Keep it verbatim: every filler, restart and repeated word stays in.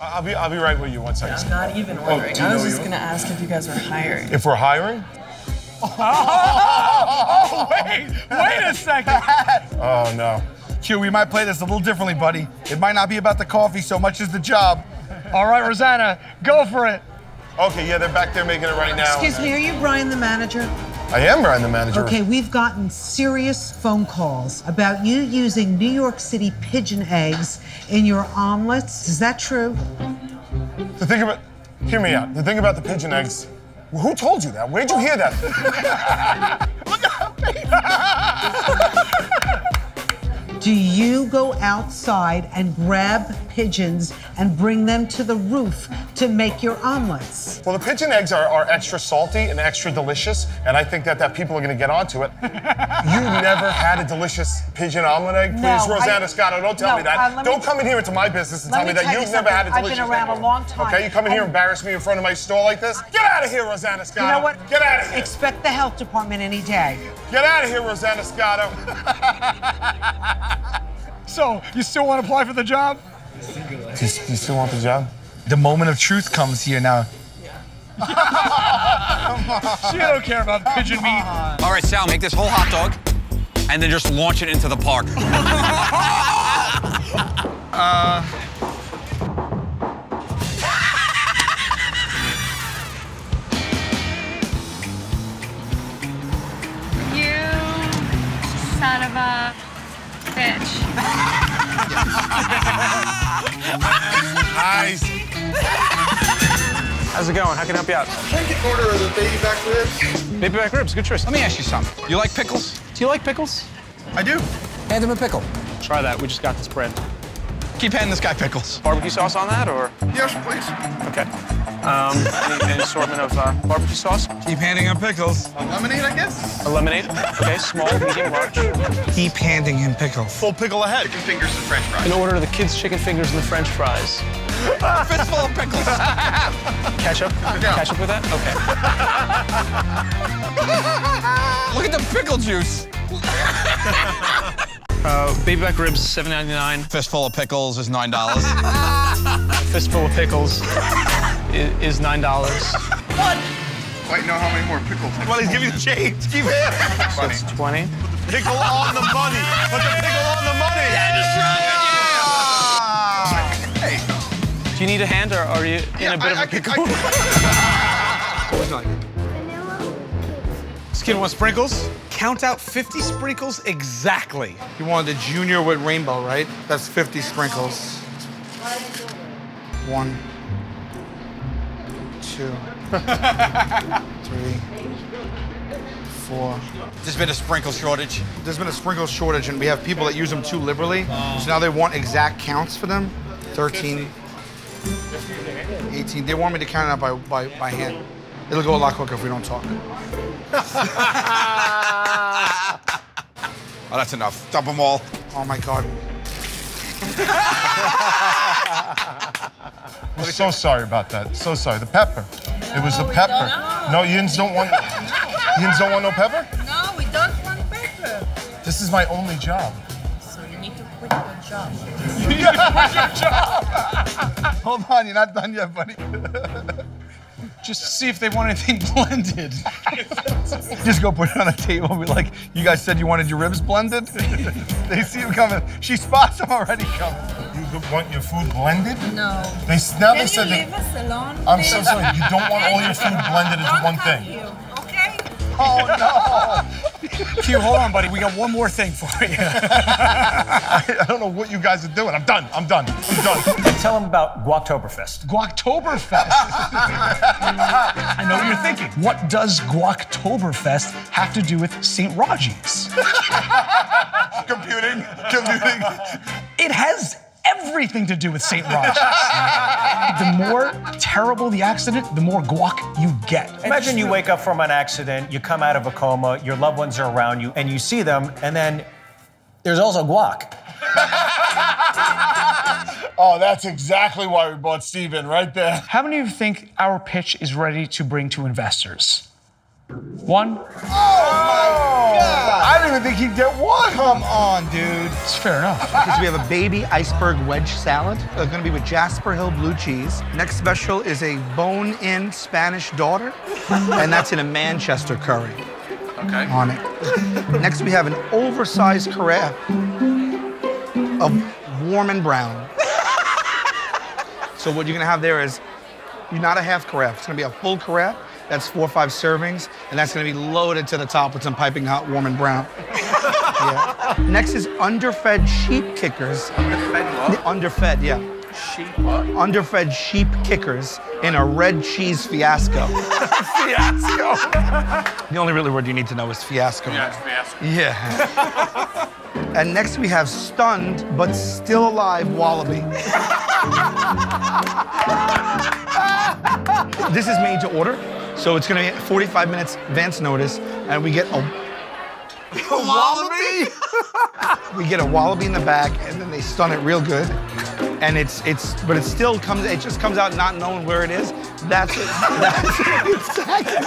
I'll be, I'll be right with you, one second. I'm not even ordering. Oh, I was just gonna ask if you guys were hiring. If we're hiring? Oh, oh, oh, wait, wait a second. Oh, no. Q, we might play this a little differently, buddy. It might not be about the coffee so much as the job. All right, Rosanna, go for it. Okay, yeah, they're back there making it right now. Excuse me, are you Brian the manager? I am Brian the manager. Okay, we've gotten serious phone calls about you using New York City pigeon eggs in your omelets. Is that true? The thing about, hear me out. The thing about the pigeon eggs, who told you that? Where'd you hear that? Look at her face. Do you go outside and grab pigeons and bring them to the roof to make your omelets? Well, the pigeon eggs are, are extra salty and extra delicious, and I think that, that people are gonna get onto it. You never had a delicious pigeon omelet egg? Please, No, Rosanna I- Scotto, don't tell no, me that. uh, let me don't t- come in here into my business and Let tell me, me that tell you you've never had a something. delicious I've been around egg. a long time. Okay, you come in here and and- embarrass me in front of my store like this? Get out of here, Rosanna Scotto. You know what? Get out of here. Expect the health department any day. Get out of here, Rosanna Scotto. So, you still want to apply for the job? Do you, do you still want the job? The moment of truth comes here now. She don't care about pigeon meat. All right, Sal, make this whole hot dog and then just launch it into the park. uh... You son of a bitch. Nice. How's it going? How can I help you out? Can I get an order of the baby back ribs? Baby back ribs, good choice. Let me ask you something. You like pickles? Do you like pickles? I do. Hand him a pickle. Try that. We just got this bread. Keep handing this guy pickles. Barbecue sauce on that, or? Yes, please. Okay. Um, any, any assortment of uh, barbecue sauce? Keep handing him pickles. Lemonade, I guess? A lemonade? Okay, small, medium, large. Keep handing him pickles. Full pickle ahead. Chicken fingers and french fries. An order of the kids' chicken fingers and the french fries. Fistful of pickles. Ketchup? Yeah. Ketchup with that? Okay. Look at the pickle juice. Uh, baby back ribs, seven ninety-nine. Fistful of pickles is nine dollars. Fistful of pickles is, is nine dollars. What? Wait, know how many more pickles? Well, he's giving you change. Keep handing. So it's twenty. Pickle on the money. Put the pickle on the money. Yeah, just Yeah. Hey. Do you need a hand, or are you in Yeah, a bit I- of a I can- pickle? I What would you like? This kid wants sprinkles? Count out fifty sprinkles exactly. You wanted a junior with rainbow, right? That's fifty sprinkles. One, two, three, four. There's been a sprinkle shortage. There's been a sprinkle shortage, and we have people that use them too liberally. So now they want exact counts for them. thirteen, eighteen. They want me to count it out by, by, by hand. It'll go a lot quicker if we don't talk. Oh, that's enough. Dump them all. Oh my God. I'm so sorry about that. So sorry. The pepper. It was the we pepper. don't know. No, Yins don't want. Yins don't want no pepper. No, we don't want pepper. This is my only job. So you need to quit your job. You gotta quit your job. Hold on, you're not done yet, buddy. Just to see if they want anything blended. Just go put it on a table and be like, you guys said you wanted your ribs blended? They see him coming. She spots him already coming. You want your food blended? No. They now Can they said you leave that. us alone, I'm please? so sorry. You don't want all your food blended into one Don't thing. hug you, okay? Oh no! Q, hold on, buddy. We got one more thing for you. I, I don't know what you guys are doing. I'm done. I'm done. I'm done. Tell them about Guoktoberfest. Guoktoberfest. I know what you're thinking. What does Guoktoberfest have to do with Saint Raji's? Computing. Computing. It has everything to do with Saint Raj. The more terrible the accident, the more guac you get. Imagine you wake up from an accident, you come out of a coma, your loved ones are around you, and you see them, and then there's also guac. Oh, that's exactly why we brought Steve in right there. How many of you think our pitch is ready to bring to investors? One. Oh my God! I didn't even think he'd get one. Come on, dude. It's fair enough. Because we have a baby iceberg wedge salad. It's gonna be with Jasper Hill blue cheese. Next special is a bone-in Spanish daughter, and that's in a Manchester curry. Okay. On it. Next we have an oversized carafe of warm and brown. So what you're gonna have there is not a half carafe. It's gonna be a full carafe. That's four or five servings, and that's gonna be loaded to the top with some piping hot warm and brown. Yeah. Next is underfed sheep kickers. Underfed what? Underfed, yeah. Sheep what? Underfed sheep kickers in a red cheese fiasco. Fiasco. The only really word you need to know is fiasco. Yeah, it's fiasco. Yeah. And next we have stunned but still alive wallaby. This is made to order, so it's gonna be forty-five minutes advance notice, and we get a, a wallaby. We get a wallaby in the back, and then they stun it real good, and it's it's but it still comes it just comes out not knowing where it is. That's it. That's exactly.